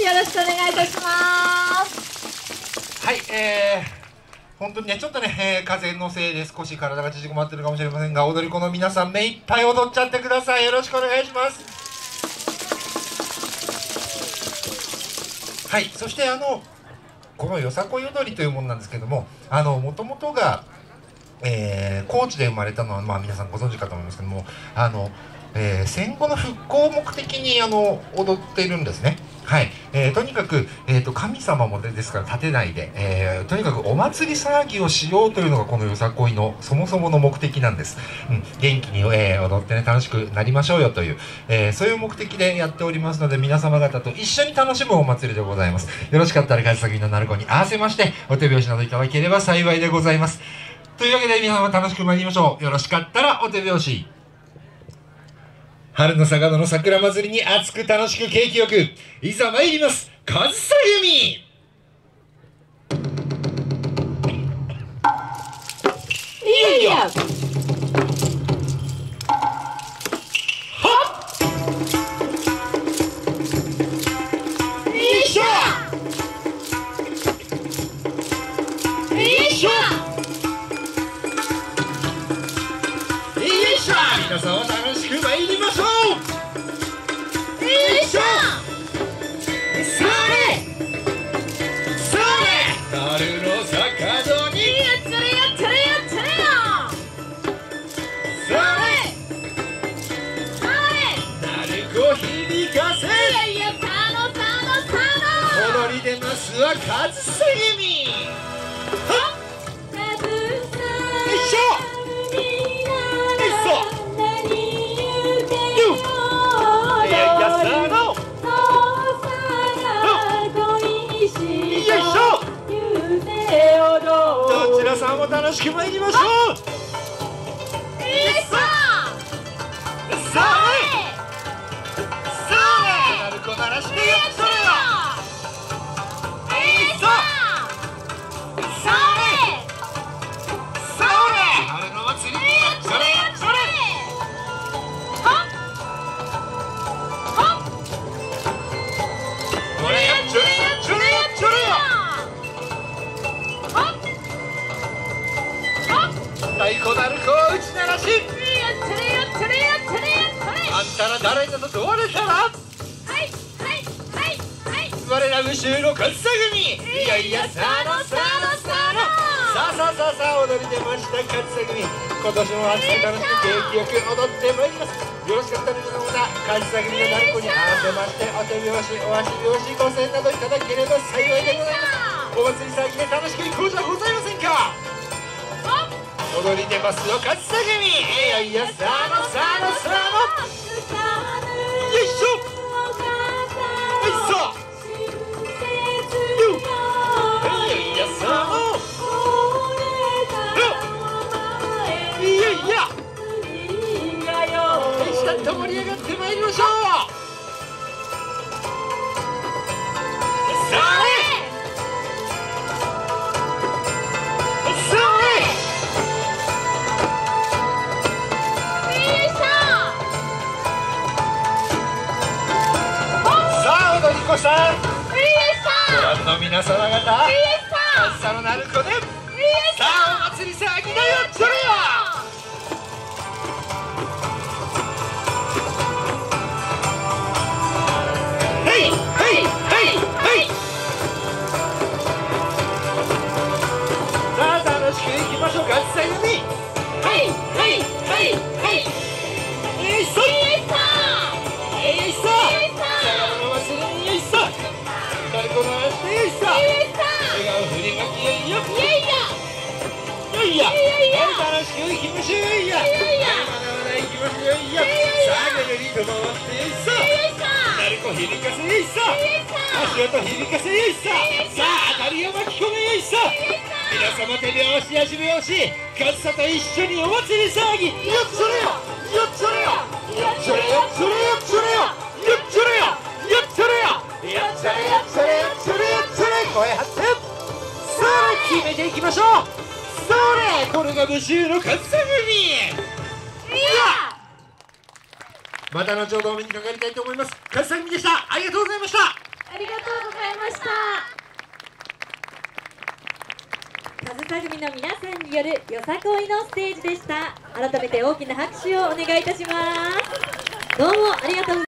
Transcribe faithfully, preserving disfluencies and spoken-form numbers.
。よろしくお願いいたします。 はい、えー、本当にね、ちょっとね、えー、風邪のせいで少し体が縮こまってるかもしれませんが、踊り子の皆さん、目いっぱい踊っちゃってください。よろしくお願いします。はい、そしてあの、このよさこい踊りというものなんですけども、あの、もともとが、えー、高知で生まれたのは、まあ皆さんご存知かと思いますけども、あの、えー、戦後の復興を目的にあの踊っているんですね。はい、えー、とにかく、えー、と神様もですから立てないで、えー、とにかくお祭り騒ぎをしようというのがこのよさこいのそもそもの目的なんです。うん、元気に、えー、踊ってね楽しくなりましょうよという、えー、そういう目的でやっておりますので、皆様方と一緒に楽しむお祭りでございます。よろしかったら勝ちの鳴子に合わせましてお手拍子などいただければ幸いでございます。というわけで皆様楽しく参りましょう。よろしかったらお手拍子。春の坂戸の桜祭りに熱く楽しく景気よくいざ参ります。上総弓。いやいやはっよいしょよいしょよいしょ。皆さんは楽しく参りましょう。よいしょ。それそれ春の坂戸にやっちゃれやっちゃれやっちゃれよ。それそれ鳴子響かせ。いやいやさのさのさの踊り出ますは上総弓。はっどちらさんも楽しく参りましょう。よいしょ。それそれ鳴子鳴らしてやっそれよ。よいしょ。それそれ春の祭りにやっそれやっそれ。はっはっこれやっちょれやっちょれやっちょれよ。太鼓鳴子を打ち鳴らし。やっちゃれやっちゃれやっちゃれやっちゃれ。あんたら誰だと問われたら、はいはいはいはい、我ら武州の上総弓。いやいやさのさのさのさあさあさあさあ踊り出ました上総弓。今年も熱く楽しく景気よく踊ってまいります。よろしかったら皆様上総弓の鳴子に合わせましてお手拍子お足拍子ご声援などいただければ幸いでございます。お祭り騒ぎで楽しくいこうじゃございませんか。踊り出ますよ上総弓。いやいやさのさのさのよいしょよいしょよいやいやさのいやいや一段と盛り上がってまいりましょう。さあさん、ご覧の皆様方、上総の鳴子で、さあお祭り騒ぎだよ、それよ。へいへいへいへい。さあ楽しくいきましょう、上総弓。へいへいへいへい。よいしょよいしょ。鳴子鳴らしてよいしょ。笑顔振りまきよいよ。いやいやいや楽しくいきましょうよいや。まだまだいきましょうよいや。さあぐるりと回ってよいしょ。鳴子響かせよいしょ。足音響かせよいしょ。さあ当たりを巻き込めよいしょ。皆様手拍子足拍子上総と一緒にお祭り騒ぎ。よっそれよよっそれよよっそれよそれよそれよよっそれよよっそれよやっちゃれやっちゃれやっちゃれやっちゃれ。声張ってさあ決めていきましょう。それこれが武州の上総弓。いやまた後ほどお目にかかりたいと思います。上総弓でした。ありがとうございました。 ありがとう。 上総組の皆さんによるよさこいのステージでした。改めて大きな拍手をお願いいたします。どうもありがとうございました。